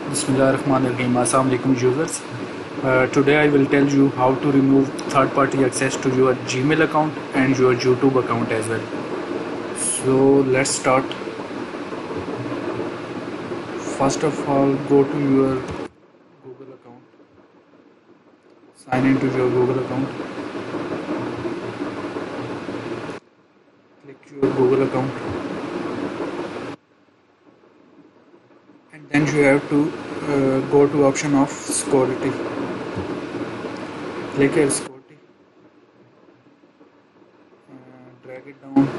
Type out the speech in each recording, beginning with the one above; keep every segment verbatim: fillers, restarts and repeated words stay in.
Bismillahirrahmanirrahim. Assalamu alaikum users. Uh, today I will tell you how to remove third party access to your Gmail account and your YouTube account as well. So let's start. First of all, go to your Google account. Sign into your Google account. Click your Google account. And then you have to uh, go to option of security. Click here security, uh, drag it down,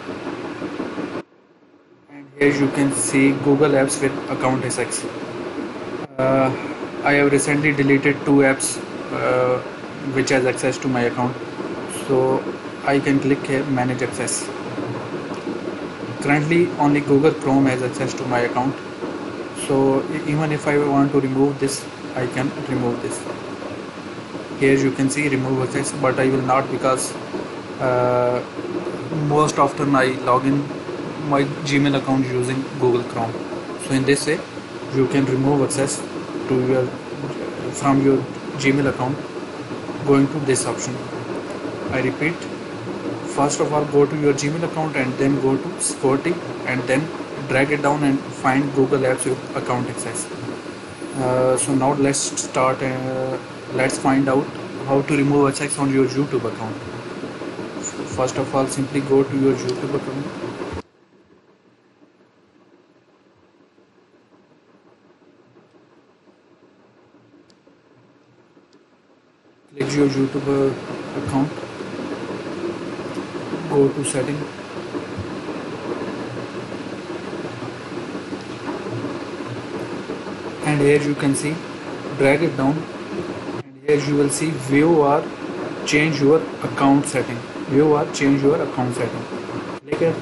and here you can see Google Apps with account access. Uh, I have recently deleted two apps uh, which has access to my account, so I can click here manage access. Currently only Google Chrome has access to my account, so even if I want to remove this, I can remove this. Here you can see remove access, but I will not, because uh, most often I log in my Gmail account using Google Chrome. So in this way you can remove access to your from your Gmail account going to this option. I repeat, first of all go to your Gmail account and then go to security and then drag it down and find Google Apps with account access. Uh, so now let's start. Uh, let's find out how to remove access on your YouTube account. First of all, simply go to your YouTube account. Click your YouTube account. Go to setting. And here you can see, drag it down, and here you will see view or change your account setting. View or change your account setting. Click here.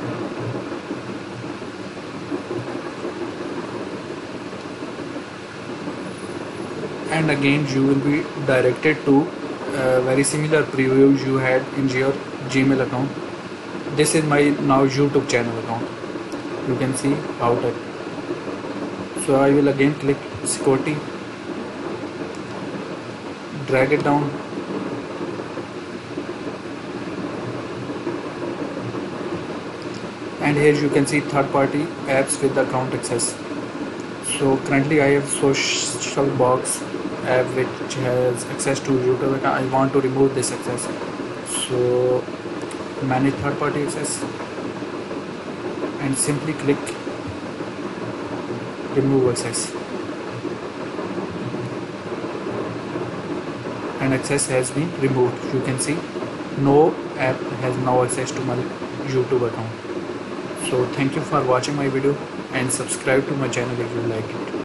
And again you will be directed to a very similar preview you had in your Gmail account. This is my now YouTube channel account. You can see how to. So I will again click security, drag it down, and here you can see third party apps with account access. So currently I have Social Box app which has access to YouTube. I want to remove this access, so manage third party access and simply click remove access, and access has been removed. You can see no app has now access to my YouTube account. So thank you for watching my video and subscribe to my channel if you like it.